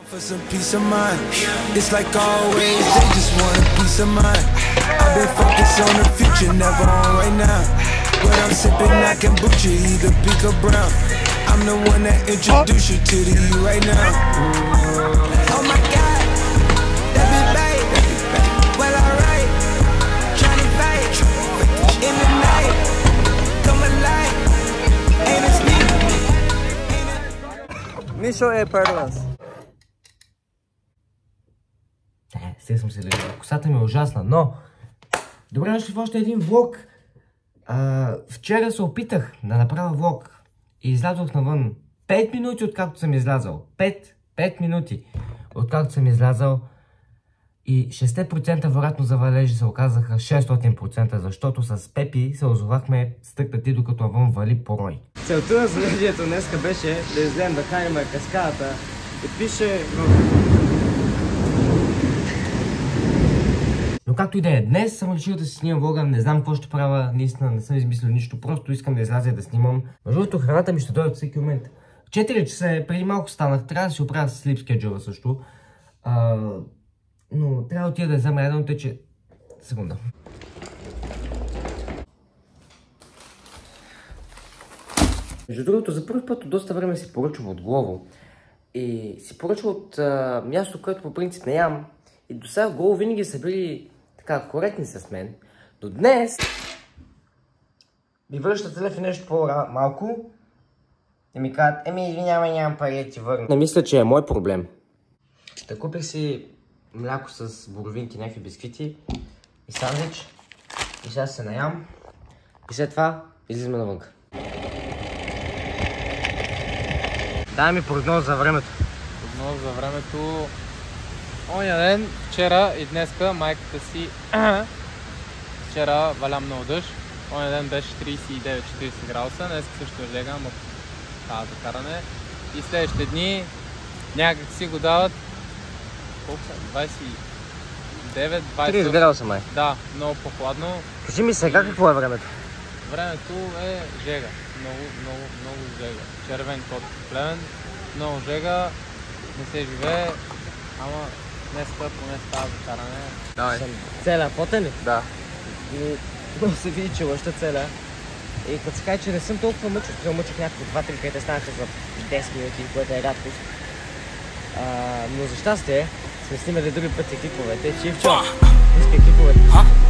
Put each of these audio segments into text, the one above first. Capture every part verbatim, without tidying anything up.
For some peace of mind, it's like always, they just want a piece of mind. I've been focused on the future, never on right now. But I'm sipping that kombucha, either pink or brown. I'm the one that introduced you to the you right now. Oh my God, that be bait, well alright. Trying to fight in the night, come alive, ain't it sneak? Мишо е перлас. Сега съм се лежал. Косата ми е ужасна, но... Добре дошли в още един влог. А, вчера се опитах да направя влог и излязох навън. пет минути откакто съм излязал. пет, пет минути откакто съм излязал. И шест процента вероятно за валежи се оказаха шестстотин процента, защото с Пепи се озовахме стъкнати докато навън вали порой. Целта на занятието днеска беше да излезем да храним каскадата и пише в... Но както и да е, днес съм решил да си снимам влога, не знам какво ще правя, наистина не съм измислил нищо, просто искам да изляза да снимам. Между другото, храната ми ще дойде от всеки момент. четири часа е, преди малко станах, трябва да си оправя с sleep schedule също. А, но трябва да отида да взема едно, тъй че... Секунда. Между другото, за първи път от доста време си поръчвам от Glovo. И си поръчвам от а, място, което по принцип не ям. И до сега Glovo винаги са били така коректни с мен. До днес ми връщат телефон нещо по-малко и ми казват, еми извинявай, нямам пари да ти върна. Не мисля, че е мой проблем. Та купих си мляко с боровинки, някакви бисквити и сандвич. И сега се наям. И след това излизаме навън. Дай ми прогноз за времето. Прогноз за времето... Оня ден, вчера и днеска майката си... Вчера валя много дъжд. Оня ден беше трийсет и девет четирийсет градуса. Днес също е лега, но това за каране. И следващите дни някак си го дават... Колко са? двайсет и девет двайсет... трийсет градуса май. Да, много по-хладно. Кажи ми сега какво е времето? Времето е жега. Много, много, много жега. Червен код Плевен. Много жега. Не се живее. Ама днеска поне става за каране. Давай. Съм целя, потен ли? Да. И много се види, че лъща целя. И като се каже, че не съм толкова мъчен, че мъчих някакво два-три, където станаха за десет минути, което е рядкост. А, но за щастие сме снимали други пъти клиповете. Чивчо, иска клиповете.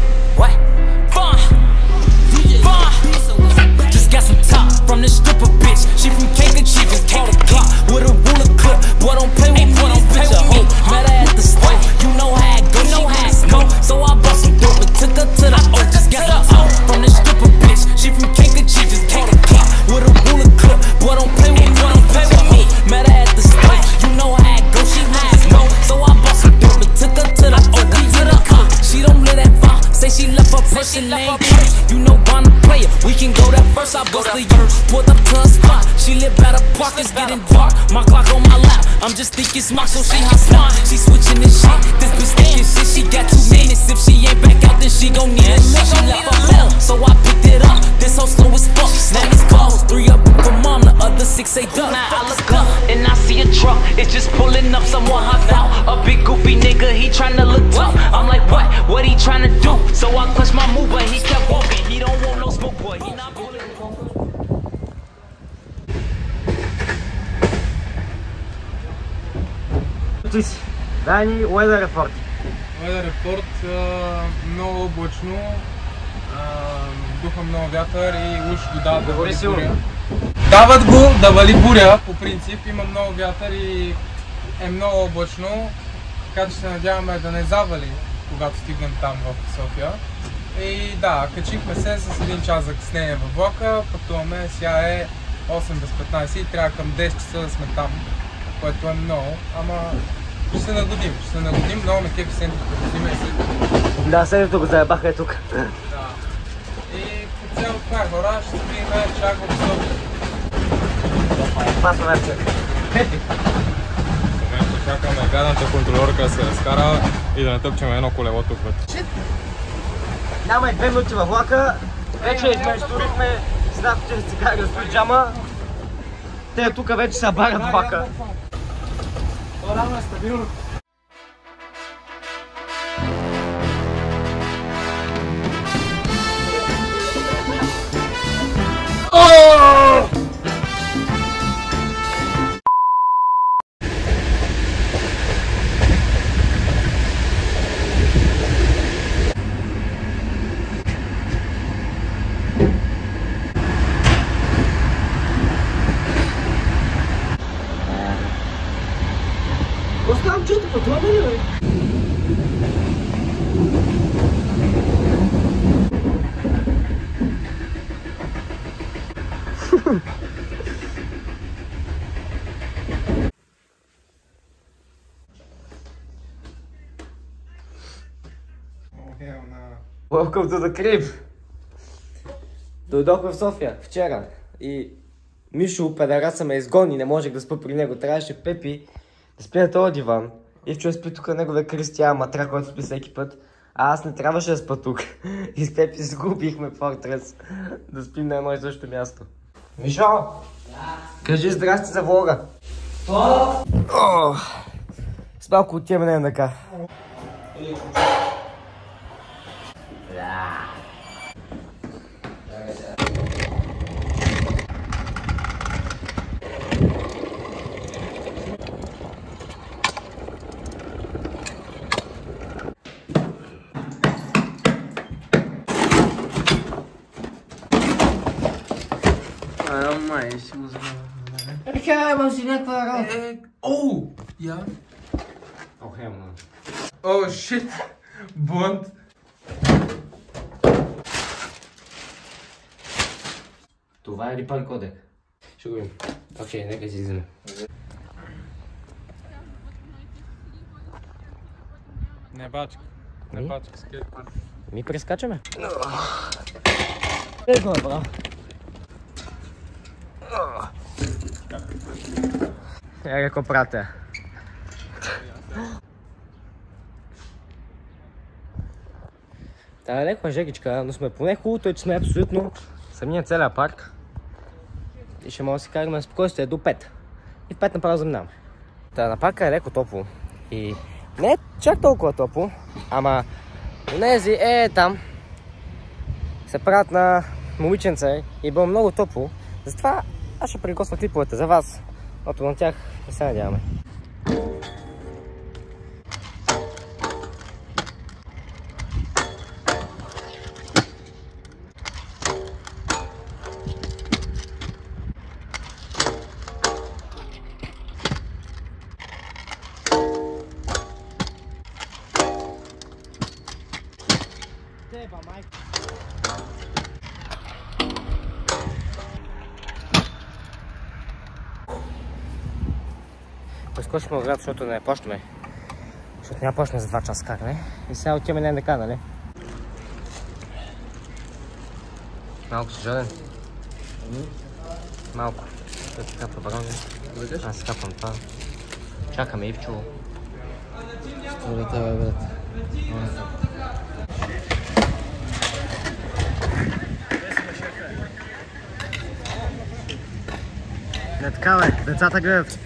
Got some top from this stripper bitch. She from Cake and she just called a clock with a ruler clip. Boy, don't play with me, don't bitch a hoe. Met her at the store, you know how it go, know how it go. So I bought some dope and took her to the O. Just got some top from this stripper bitch. She from Cake and she just called a clock with a ruler clip. Boy, don't play with me, don't play with me. Met her at the store, you know how it go, she how it go. So I bought some dope and took her to the O. To the O. She don't live that far, say she left her person name. You know Bonnie player, we can go that first. I bust the year, pulled up to a spot. She live by the park, it's getting dark. My clock on my lap, I'm just thinking smart, so she hot smart. She switching this shit, this bitch thinking shit. She got two minutes, if she ain't back out, then she gon' need a shit. She left her home, so I picked it up. This hoe slow as fuck, name is closed. Three up for mom, the other six say duck. Now I look up and I see a truck, it's just pulling up. Someone hopped out, a big goofy nigga, he tryna look tough. I'm like, what? What he tryna do? So I clutched my move, but he kept walking. He don't want no smoke, boy. He not pulling. Дай ни Weather Report. Weather Report, много облачно, духа много вятър и уж го дават да вали буря. Дават го да вали буря, по принцип, има много вятър и е много облачно, така че се надяваме да не завали, когато стигнем там в София. И да, качихме се с един час закъснение във влака, пътуваме, сега е осем без петнайсет и трябва към десет часа да сме там, което е много, ама ще се нагодим, ще се нагодим, много ме кефи сентите да сниме и след. Да, следното го заебаха е тук. Да. И по цяло това е хора, ще видим чак в София. Пасна вече. В момента чакаме гадната контролерка да се разкара и да натъпчем едно колело тук вътре. Няма и две минути във влака, вече измеждурихме с някакви цигари от джама. Те тук вече се барят влака. По-рано е стабилно. Оставам чувство по това, бе, бе. Welcome to the crib! Дойдохме в София вчера и Мишо, педераса, ме изгони, не можех да спа при него. Трябваше Пепи да спи на този диван. И вчера спи тук неговия Кристиян Матра, който спи всеки път. А аз не трябваше да спа тук. И с Пепи сгубихме Фортрес да спим на едно и също място. Мишо! Да. Кажи здрасти за влога. О! О! С малко отиваме на еднака. Май, ще му забавя. Еха, имам си някаква работа. Оу! Я? О, хемна. О, шит! Блънт! Това е ли пан кодек? Ще го видим. Окей, нека си излизаме. Не бачка. Не бачка, скейтпарк. Ми прескачаме. Е, го направо. Е, какво правите? Та е леко жегичка, но сме поне хубавото е, че сме абсолютно самия целия парк. И ще може да си караме спокойствие до пет. И в пет направо заминаваме. Та на парка е леко топло. И не е чак толкова топло, ама онези е там се правят на момиченце и било много топло. Затова аз ще приготвя клиповете за вас, защото на тях не се надяваме. Прескочихме от град, защото не почнем. Защото няма почне за два часа каране. И сега отиваме на НДК, нали? Малко си жаден? Малко. Той си капа бронзи. Аз си капам това. Чакаме Ивчо. Столета, бе, брат. Не така, бе. Децата гледат.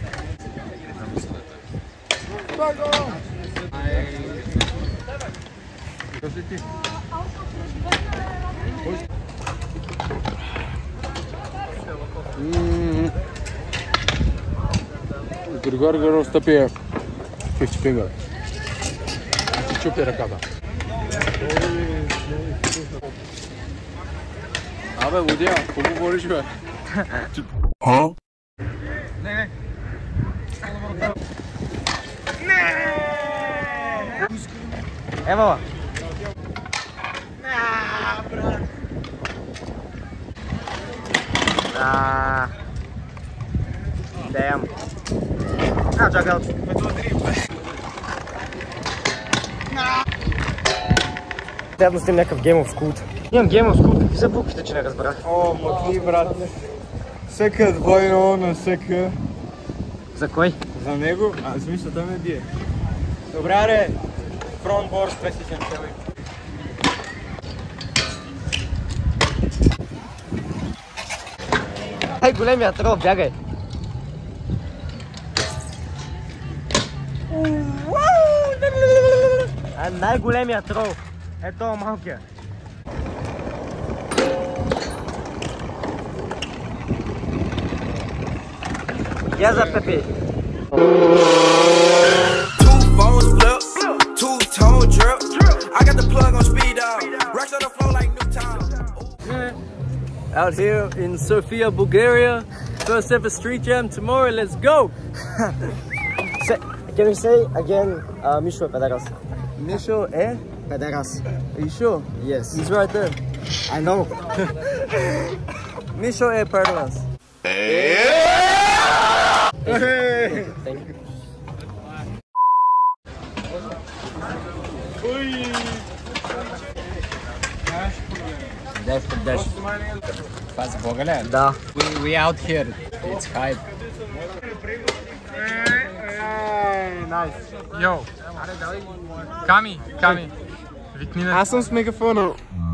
Григор Горов стъпи фифти фингър. Ти чупи ръката. Абе, Водия, какво говориш, бе? А? Не, не. Евала! Ааа... Damn. А, чакай от... Трябва да сте някакъв Game of Scoot. Имам Game of Scoot, какви са буквите, че не разбрах? О, мъкни, брат. Всека двойно на всека. За кой? За него? А, в смисъл, той ме бие. Добре, аре. Фронтборд двеста и седемдесет. Ай, големия трол, бягай! Най-големия трол е това малкия. Я за Пепи. Out here in Sofia, Bulgaria. First ever street jam tomorrow. Let's go! Can you say again, uh, Misho Pederas? Misho, eh? Pederas. Are you sure? Yes. He's right there. I know. Misho, eh, Pederas. Hey! Thank you. Dash, dash. Faz boa, galera. Да. We, we out here. It's hype. Nice. Yo. Ками, Ками. Викни на... Аз съм с мегафона.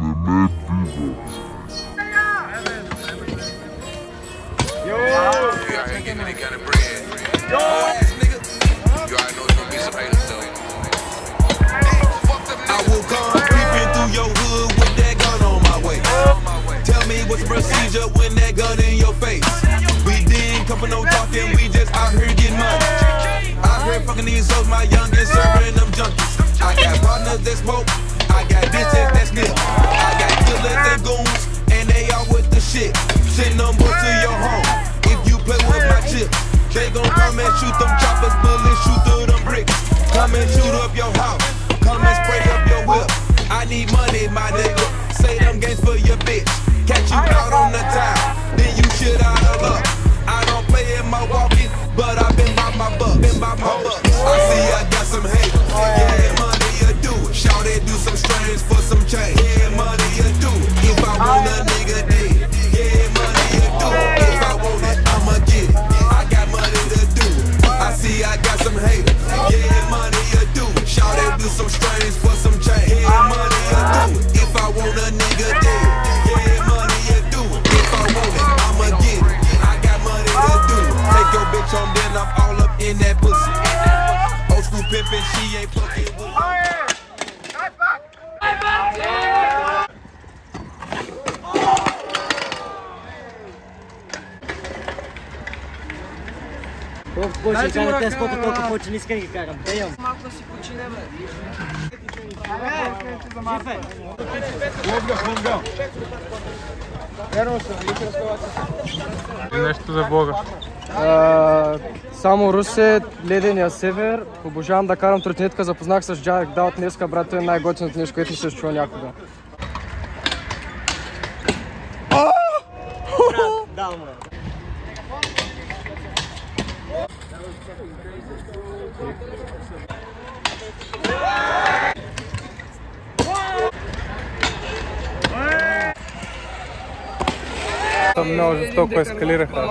What's the procedure when that gun in your face? We didn't come for no talking, we just out here getting money. Out here fucking these hoes, my youngest serving them junkies. I got partners that smoke, I got bitches that sniff. I got killers and goons, and they all with the shit. Send them boys to your home if you play with my chips. They gon' come and shoot them choppers, bullets shoot through them bricks. Come and shoot up your house, come and spray up your whip. I need money, my nigga. Say them games for your bitch. Catch you out on the town, then you shit out of luck. I don't play in my walking, but I've been by my buck, been by my buck. I see I got some haters, yeah, money you do it. Shout it, do some strange for some change, yeah, money you do it. If I want a nigga dead, yeah, money you do it. If I want it, I'ma get it. I got money to do it. I see I got some haters, yeah, money you do it. Shout it, do some strange for some change, yeah, money you do it. If I want a nigga dead. Home, then I'm all up in that pussy. Old school pimpin', she ain't fucking with me. Колко повече карат тези спота, толкова повече не иска да ги карам. Дейам. Малко да си почине, бе. Нещо за Бога. Uh, само Русе, ледения север. Обожавам да карам тротинетка. Запознах с Джарек Даут днеска, брат, е най-готиното нещо, което ми се чува някога. Да, ма. Много жестоко ескалираха.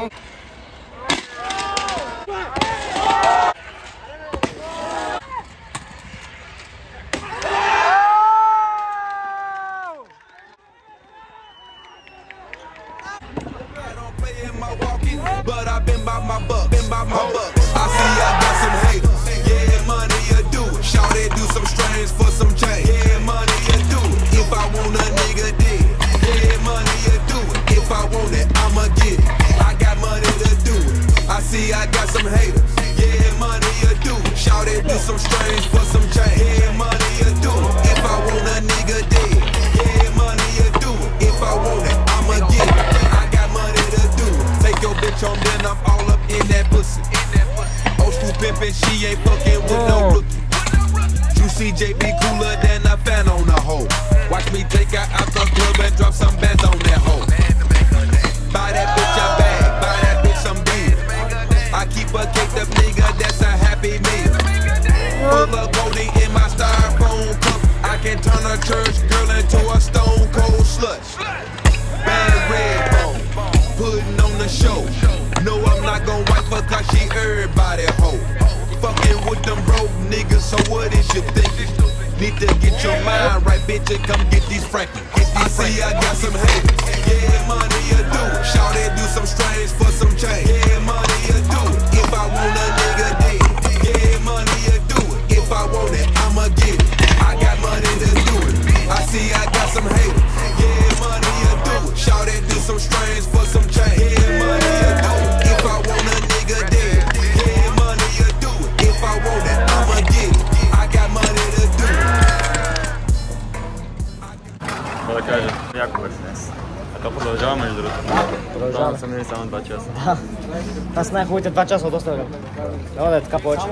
But I've been by my buck, been by my buck. I see I got some haters. Yeah, money you do it. Shout it, do some strange for some change. Yeah, money you do it. If I want a nigga dead. Yeah, money you do it. If I want it, I'ma get it. I got money to do it. I see I got some haters. Yeah, money you do it. Shout it, do some strange for some change. Yeah, money you do it. If I want a nigga dead. Yeah, money you do it. If I want it, I'ma get it. I got money to do it. Take your bitch home, then I'm all up in that pussy. Old school pimpin', she ain't fucking with no rookie. Juicy J B cooler than a fan on a hoe. Watch me take her out the club and drop some bands on that hoe. Buy that bitch a bag, buy that bitch some beer. I keep a caked up nigga, that's a happy meal. Full of goldie in my styrofoam cup. I can turn a church girl into a stone cold slut. Bad red bone, putting on the show. No, I'm not gon' wipe her cause she everybody hoe. Fucking with them broke niggas, so what is you thinking? Need to get your mind right, bitch, and come get these Franklin. I see I got some haters. Yeah, money you do. Shout it, do some strange for some change. Yeah, money you do. If I want a nigga dead. Yeah, money you do. If I want it, I'ma get it. I яко беше днес. А то продължава между другото. Продължава. Са минали само два часа. Да. Това са най-хубавите два часа от доста време. Няма да е така повече.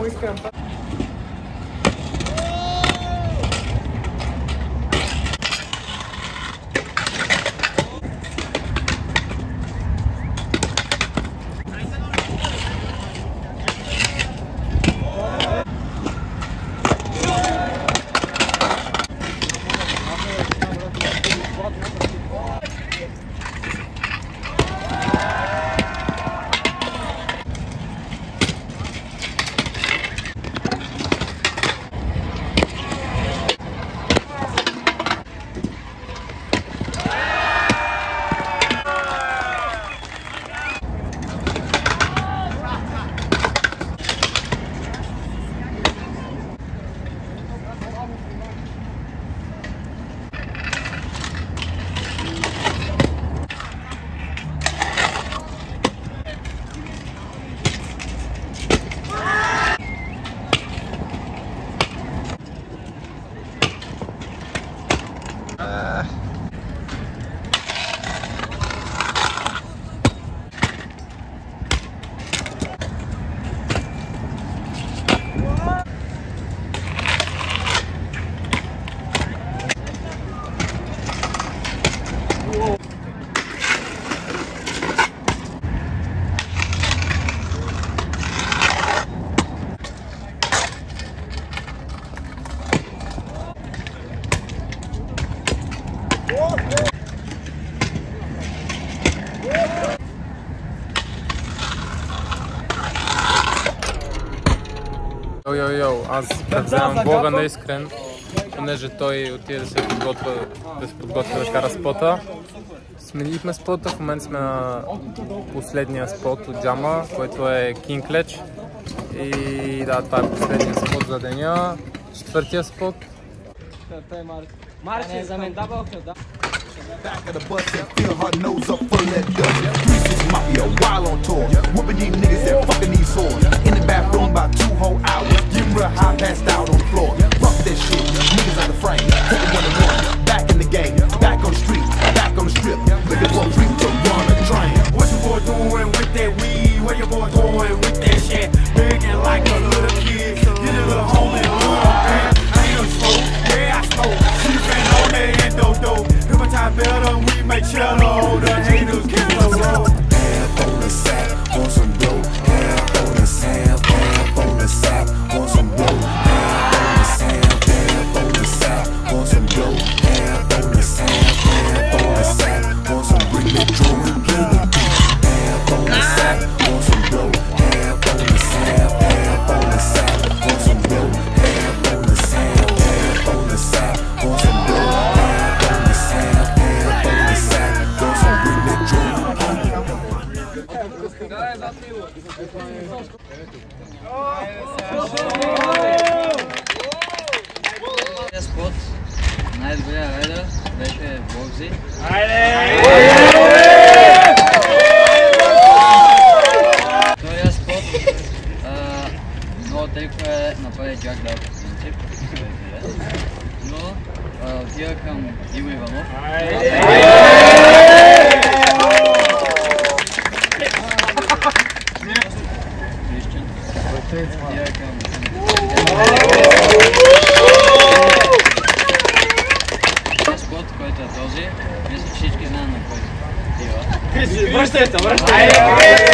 Йо-йо-йо, аз предвземам влога на Искрен, понеже той отиде да се подготвя да, се подготвя да кара спота. Сменихме спота, в момента сме на последния спот от джама, който е King Ledge. И да, това е последния спот за деня, четвъртия спот. Марче, за мен дабъл хил, да. Back of the bus and fill her nose up full of that dust. three six Mafia, wild on tour. Whooping these niggas and fucking these whores. In the bathroom about two whole hours. Getting real high, passed out on the floor. Fuck that shit, niggas out the frame. Taking one and one, back in the game. Back on the street, back on the strip. Looking for a freak to run a train. What your boy doing with that weed? What your boy doing with that shit? Begging like a little kid. Get a little homie, a little man. I ain't no smoke, yeah I smoke. She been on that endo-do. Time better, we make shallow. The haters get so low. Half on the sack, want some dope. Half on the sand, half on the sack, want some dope. Half on the sand, half on the sack, want some dope. Half on the sand, half on the sack, want some bring me true and play the beat. Half on the sack, want some dope. Half on the sand, half on the sack, want some dope. Half on the sand, half on the sack, want some dope. Спот, най-добрия райдер беше Бокзи. Втория спот, много трикове направи Джак Дал по принцип, но отива към Димо Иванов. Спот, който е този, мисля всички знаем на кой отива. Връщай се, връщай се!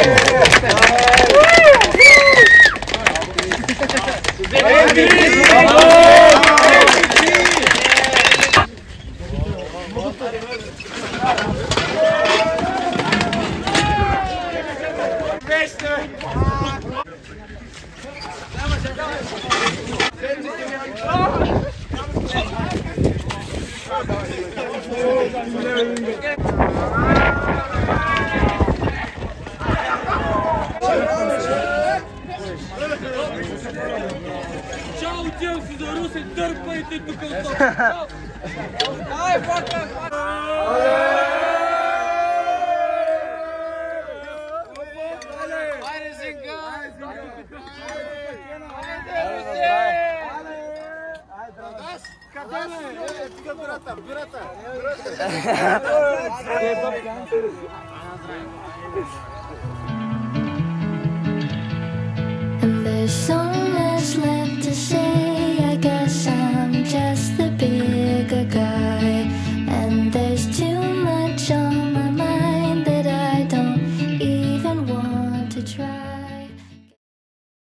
Чао, Челси за Русе, дърпайте тук от Ай, фака! Айде, Зинка! Айде, Русе! Айде, Русе! And there's some